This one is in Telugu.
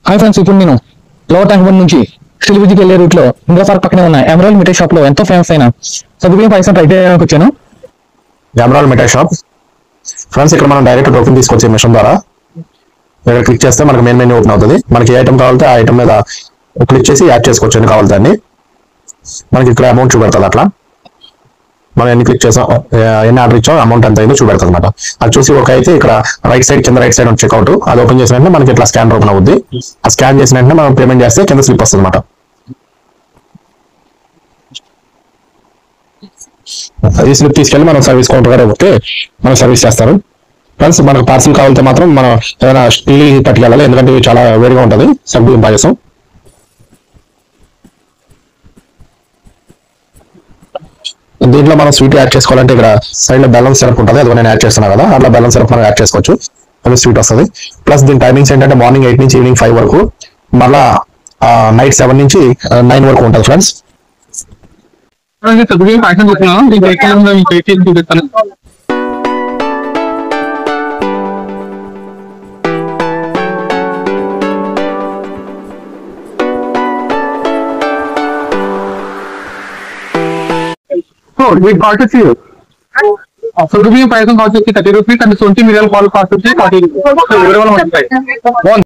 హాయ్ ఫ్రెండ్స్, ఇప్పుడు నేను లోవర్ ట్యాంక్ బండ్ నుంచి సిలిబిజికి వెళ్ళే రూట్ లో ఇండియా పార్క్ పక్కనే ఉన్న ఎమరాల్డ్ మిఠాయి షాప్ లో ఎంతో ఫేమస్ అయిన సగ్గుబియ్యం పాయసం ట్రై చేయడానికి వచ్చాను. ఎమరాల్డ్ మిఠాయి షాప్ ఫ్రెండ్స్, ఇక్కడ మనం డైరెక్ట్ టోకెన్ తీసుకొచ్చే మిషన్ ద్వారా ఇక్కడ క్లిక్ చేస్తే మనకి మెయిన్ మెనూ ఓపెన్ అవుతుంది. మనకి ఏ ఐటమ్ కావాలంటే ఆ ఐటమ్ మీద క్లిక్ చేసి యాడ్ చేసుకోవచ్చు. ఎన్ని కావాలి దాన్ని మనకి ఇక్కడ అమౌంట్ చూపెడుతుంది. అట్లా మనం ఎన్ని క్లిక్ చేసాం, ఎన్ని ఆర్డర్ ఇచ్చాం, అమౌంట్ ఎంత అయిందో చూపెడుతుంది అనమాట. అది చూసి ఒక అయితే ఇక్కడ రైట్ సైడ్ కింద రైట్ సైడ్ చెక్అవుట్ అది ఓపెన్ చేసిన వెంటనే మనకి ఇట్లా స్కానర్ ఓపెన్ అవుద్ది. ఆ స్కాన్ చేసిన వెంటనే మనం పేమెంట్ చేస్తే కింద స్లిప్ వస్తుంది అనమాట. ఈ స్లిప్ తీసుకెళ్ళి మనం సర్వీస్ కౌంటర్ గారు పోతే మనం సర్వీస్ చేస్తారు. ఫ్రెండ్స్, మనకు పార్సల్ కావాలంటే మాత్రం మనం ఏదైనా స్టీల్ పట్టుకెళ్ళాలి, ఎందుకంటే ఇవి చాలా వేడిగా ఉంటుంది. సగ్గుబియ్యం పాయసం దీంట్లో మనం స్వీట్ యాడ్ చేసుకోవాలంటే ఇక్కడ సైడ్ లో బెల్లం సిరప్ ఉంటుంది, అది నేను యాడ్ చేస్తున్నాను కదా, అట్లా బెల్లం సిరప్ మనం యాడ్ చేసుకోవచ్చు. అది స్వీట్ వస్తుంది. ప్లస్ దీని టైమింగ్స్ ఏంటంటే మార్నింగ్ 8 నుంచి ఈవినింగ్ 5 వరకు, మళ్ళా నైట్ 7 నుంచి 9 వరకు ఉంటుంది. ఫ్రెండ్స్, సగ్గుబియ్యం పాయసం చూస్తున్నాను. సగ్గుబియ్యం పాయసం కాస్ట్ వచ్చి 30 రూపీస్ అండ్ 20 మిరియాల పాలు కాస్ట్ వచ్చి 40 రూపీస్.